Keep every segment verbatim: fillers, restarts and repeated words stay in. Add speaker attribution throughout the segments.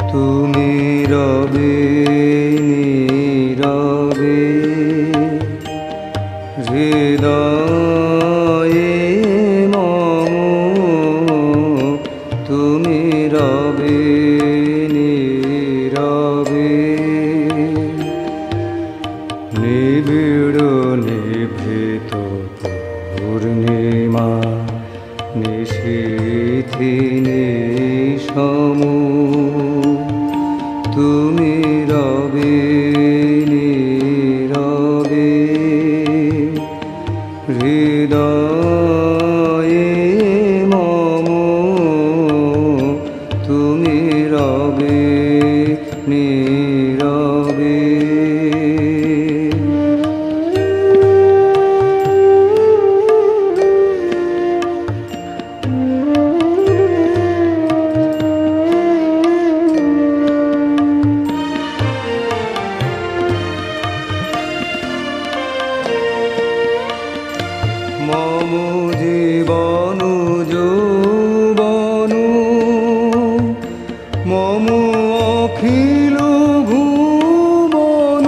Speaker 1: তুমি রবে নীরবে হৃদয়ে মম, তুমি রবে নীরবে নিবিড় নিভৃত পূর্ণিমা নিশীথি নিশম, তুমি রবে নীরবে হৃদয়ে মম, তুমি রবে নীরবে মম জীবন যৌবন মম অখিল ভুবন,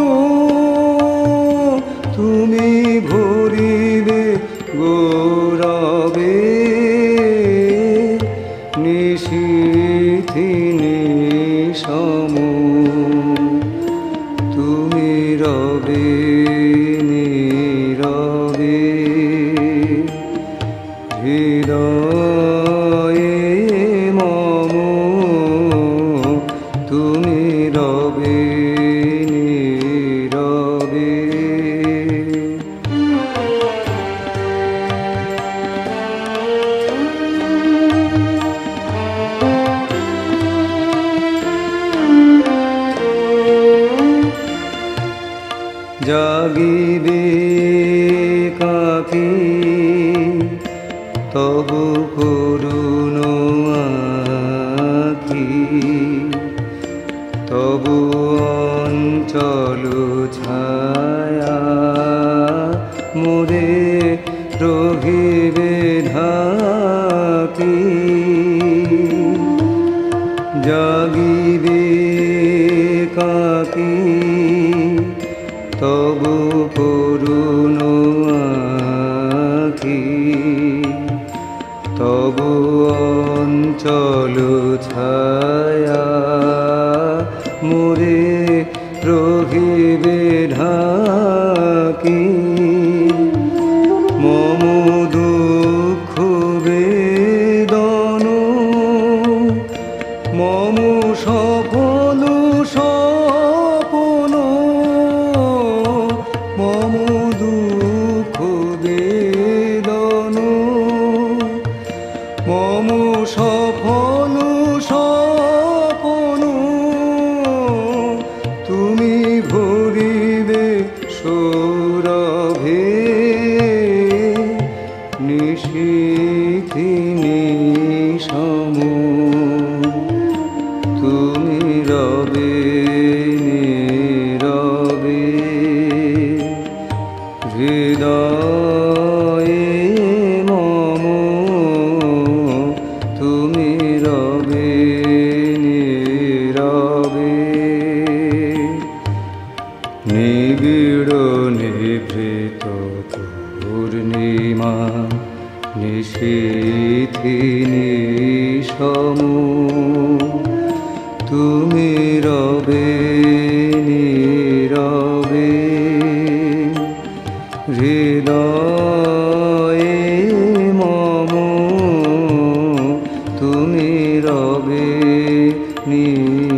Speaker 1: তুমি ভরিবে গৌরবে নিশীথি নিশম, তুমি রবে নীরবে হৃদয়ে মম, তুমি রবে নীরবে জাগিবে কাকি তবু করুণ আখি, তবু অঞ্চল ছায়া মোরে রহিবে ঢাকি। জাগিবে কাকি তবু করুণ আখি, তবু অঞ্চল ছায়া মোরে রহিবে ঢাকি। মম দুঃখ বেদন মম সফল স্বপ্ন, মম দুঃখ বেদন মম সফল স্বপ্ন, তুমি ভরিবে সৌরভে নিশীথি নিশম, তুমি রবে নীরবে হৃদয়ে মম, তুমি রবে নীরবে নিবিড় নিভৃত পূর্ণিমা নিশীথি নিশম, তুমি রবে নীরবে হৃদয়ে মম, তুমি রবে নীরবে।